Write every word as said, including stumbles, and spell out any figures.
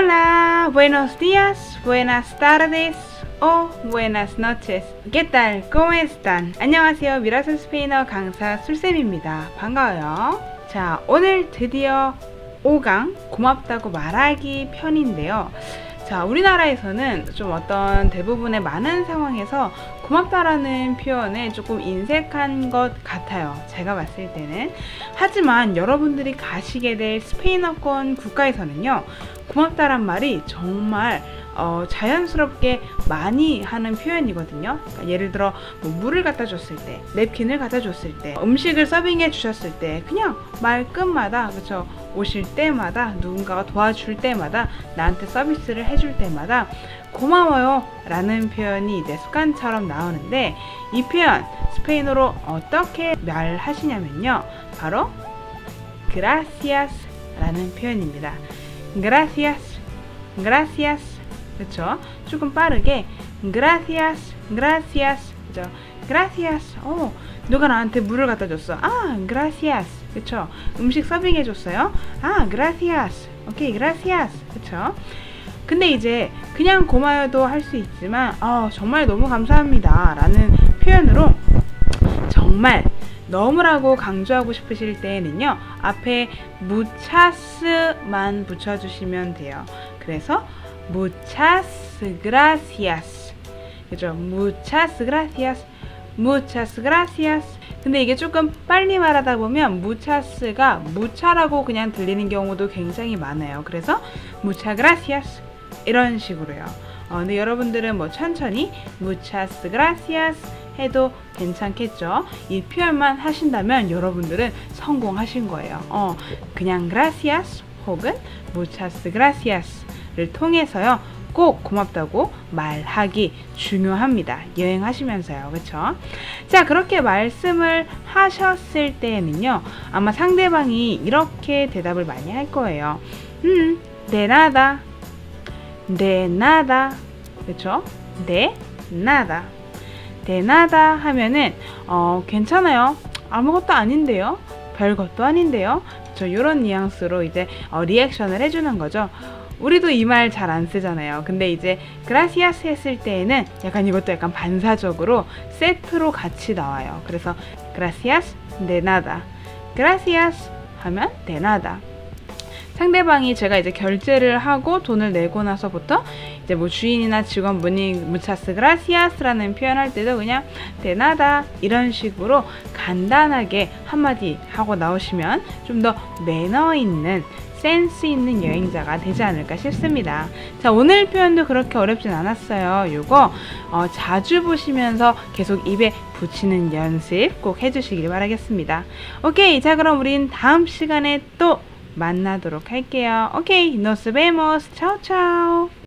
Hola, buenos días, buenas tardes o buenas noches. ¿Qué tal? ¿Cómo están? 안녕하세요. 미라클 스페인어 강사 술쌤입니다. 반가워요. 자, 오늘 드디어 오 강 고맙다고 말하기 편인데요. 자, 우리나라에서는 좀 어떤 대부분의 많은 상황에서 고맙다라는 표현을 조금 인색한 것 같아요. 제가 봤을 때는. 하지만 여러분들이 가시게 될 스페인어권 국가에서는요, 고맙다란 말이 정말 어, 자연스럽게 많이 하는 표현이거든요. 그러니까 예를 들어 뭐 물을 갖다 줬을 때, 냅킨을 갖다 줬을 때, 음식을 서빙해 주셨을 때, 그냥 말끝마다, 그쵸, 오실 때마다, 누군가가 도와줄 때마다, 나한테 서비스를 해줄 때마다 고마워요 라는 표현이 이제 습관처럼 나오는데, 이 표현 스페인어로 어떻게 말하시냐면요, 바로 gracias 라는 표현입니다. gracias, gracias. 그쵸? 조금 빠르게 gracias, gracias. 그죠? gracias. 어, 누가 나한테 물을 갖다 줬어. 아, gracias. 그쵸? 음식 서빙해 줬어요. 아, gracias. 오케이, gracias. 그쵸? 근데 이제 그냥 고마워도 할 수 있지만, 아, 정말 너무 감사합니다 라는 표현으로 정말 너무라고 강조하고 싶으실 때에는요, 앞에 muchas만 붙여주시면 돼요. 그래서 muchas gracias. 그죠? muchas gracias, muchas gracias. 근데 이게 조금 빨리 말하다 보면 muchas가 mucha라고 그냥 들리는 경우도 굉장히 많아요. 그래서 muchas gracias 이런 식으로요. 어, 근데 여러분들은 뭐 천천히 muchas gracias 해도 괜찮겠죠. 이 표현만 하신다면 여러분들은 성공하신 거예요. 어, 그냥 gracias 혹은 muchas gracias를 통해서요, 꼭 고맙다고 말하기 중요합니다. 여행하시면서요. 그쵸? 자, 그렇게 말씀을 하셨을 때에는요, 아마 상대방이 이렇게 대답을 많이 할 거예요. 음, de nada, de nada. 그쵸? de nada. de nada 하면은 어, 괜찮아요. 아무것도 아닌데요. 별것도 아닌데요. 저 이런 뉘앙스로 이제 어, 리액션을 해주는 거죠. 우리도 이 말 잘 안 쓰잖아요. 근데 이제 gracias 했을 때에는 약간 이것도 약간 반사적으로 세트로 같이 나와요. 그래서 gracias, de nada. gracias 하면 de nada. 상대방이 제가 이제 결제를 하고 돈을 내고 나서부터 이제 뭐 주인이나 직원분이 muchas gracias 라는 표현할 때도 그냥 de nada 이런 식으로 간단하게 한마디 하고 나오시면 좀 더 매너 있는, 센스 있는 여행자가 되지 않을까 싶습니다. 자, 오늘 표현도 그렇게 어렵진 않았어요. 요거 어, 자주 보시면서 계속 입에 붙이는 연습 꼭 해주시길 바라겠습니다. 오케이, 자, 그럼 우린 다음 시간에 또 만나도록 할게요. 오케이, nos vemos. 차오 차오.